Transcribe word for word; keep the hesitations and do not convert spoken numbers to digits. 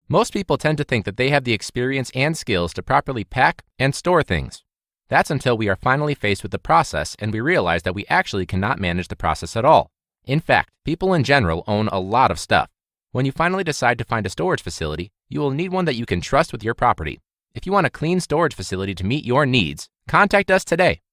Most people tend to think that they have the experience and skills to properly pack and store things. That's until we are finally faced with the process and we realize that we actually cannot manage the process at all. In fact, people in general own a lot of stuff. When you finally decide to find a storage facility, you will need one that you can trust with your property. If you want a clean storage facility to meet your needs, contact us today.